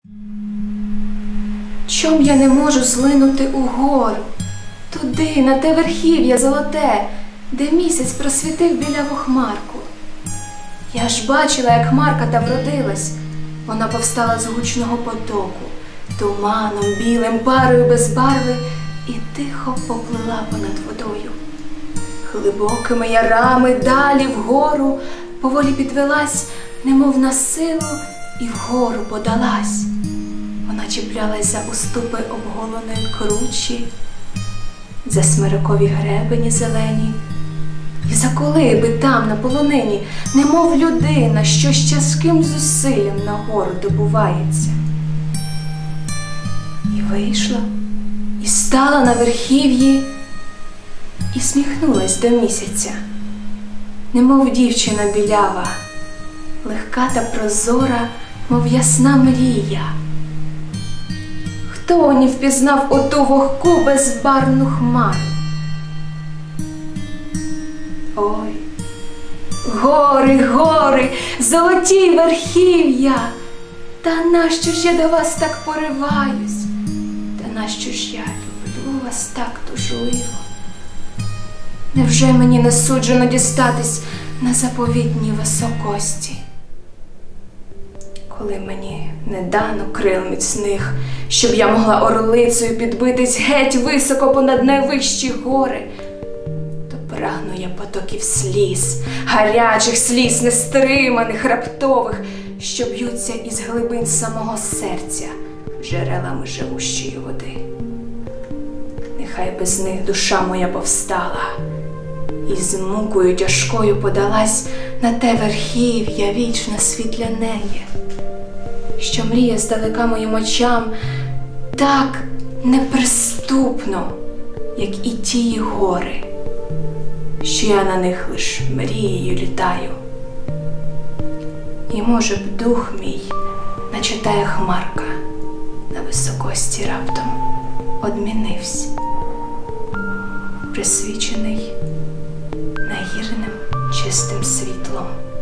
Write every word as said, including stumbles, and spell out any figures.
Чом я не можу злинути угору, туди, на те верхів'я золоте, де місяць просвітив біляву хмарку? Я ж бачила, як хмарка та вродилась, вона повстала з гучного потоку, туманом, білим, парою без барви, і тихо поплила понад водою. Глибокими ярами далі вгору поволі підвелась, немов на силу, і вгору подалась. Вона чіплялась за уступи обголеної кручі, за смирикові гребені зелені, і за колиби там на полонині, немов людина, що з тяжким зусиллям нагору добувається. І вийшла, і стала на верхів'ї, і сміхнулась до місяця, немов дівчина білява, легка та прозора, мов ясна мрія. Хто не впізнав оту вогку безбарвну хмару? Ой, гори, гори, золоті верхів'я! Та нащо ж я до вас так пориваюсь? Та нащо ж я люблю вас так тужливо? Невже мені не суджено дістатись на заповітній високості? Коли мені не дано крил міцних, щоб я могла орлицею підбитись геть високо понад найвищі гори, то прагну я потоків сліз, гарячих сліз, нестриманих, раптових, що б'ються із глибин самого серця джерелами живущої води. Нехай без них душа моя повстала і з мукою тяжкою подалась на те верхів'я вічно світляне, що мріє здалека моїм очам так неприступно, як і тії гори, що я на них лиш мрією літаю. І, може б, дух мій, наче тая хмарка, на високості раптом одмінився, присвічений нагірним чистим світлом.